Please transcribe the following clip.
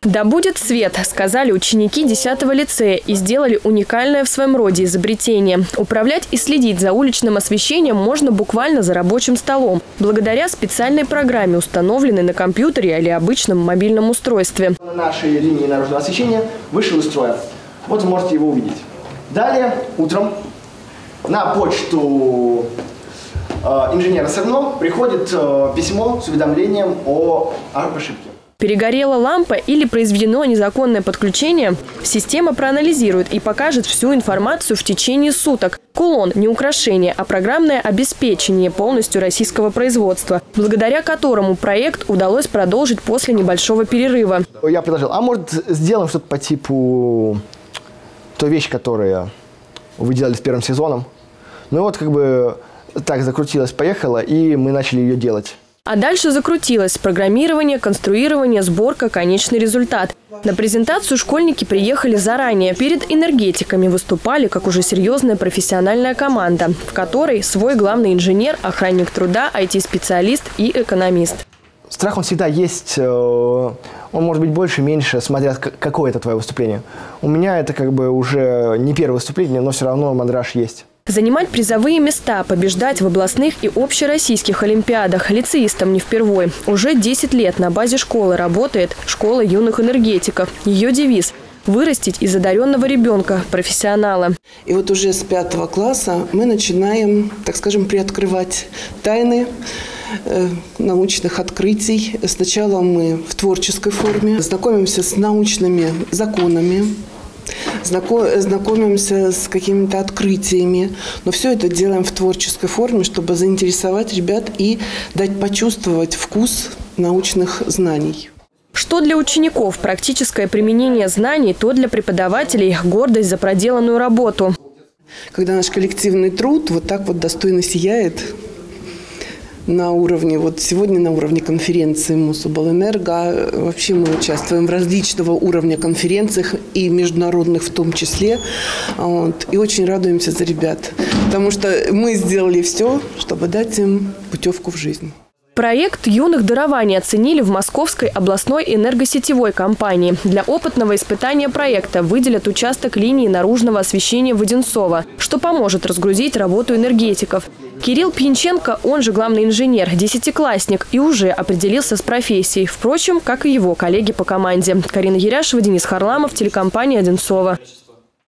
«Да будет свет», – сказали ученики 10-го лицея и сделали уникальное в своем роде изобретение. Управлять и следить за уличным освещением можно буквально за рабочим столом, благодаря специальной программе, установленной на компьютере или обычном мобильном устройстве. На нашей линии наружного освещения вышел из строя. Вот вы можете его увидеть. Далее, утром, на почту инженера СРНО приходит письмо с уведомлением о ошибке. Перегорела лампа или произведено незаконное подключение, система проанализирует и покажет всю информацию в течение суток. Кулон – не украшение, а программное обеспечение полностью российского производства, благодаря которому проект удалось продолжить после небольшого перерыва. Я предложил, а может сделаем что-то по типу той вещи, которую вы делали с первым сезоном. Ну и вот как бы так закрутилось, поехало, и мы начали ее делать. А дальше закрутилось программирование, конструирование, сборка, конечный результат. На презентацию школьники приехали заранее. Перед энергетиками выступали как уже серьезная профессиональная команда, в которой свой главный инженер, охранник труда, IT-специалист и экономист. Страх он всегда есть, он может быть больше, меньше, смотря какое это твое выступление. У меня это как бы уже не первое выступление, но все равно мандраж есть. Занимать призовые места, побеждать в областных и общероссийских олимпиадах лицеистам не впервой. Уже 10 лет на базе школы работает школа юных энергетиков. Ее девиз – вырастить из одаренного ребенка профессионала. И вот уже с 5 класса мы начинаем, так скажем, приоткрывать тайны научных открытий. Сначала мы в творческой форме знакомимся с научными законами, знакомимся с какими-то открытиями. Но все это делаем в творческой форме, чтобы заинтересовать ребят и дать почувствовать вкус научных знаний. Что для учеников практическое применение знаний, то для преподавателей гордость за проделанную работу. Когда наш коллективный труд вот так вот достойно сияет на уровне, вот сегодня на уровне конференции Мособлэнерго, вообще мы участвуем в различного уровня конференциях и международных в том числе, и очень радуемся за ребят, потому что мы сделали все, чтобы дать им путевку в жизнь. Проект юных дарований оценили в Московской областной энергосетевой компании. Для опытного испытания проекта выделят участок линии наружного освещения в Одинцово, что поможет разгрузить работу энергетиков. Кирилл Пьянченко, он же главный инженер, 10-классник и уже определился с профессией. Впрочем, как и его коллеги по команде. Карина Еряшева, Денис Харламов, телекомпания «Одинцово».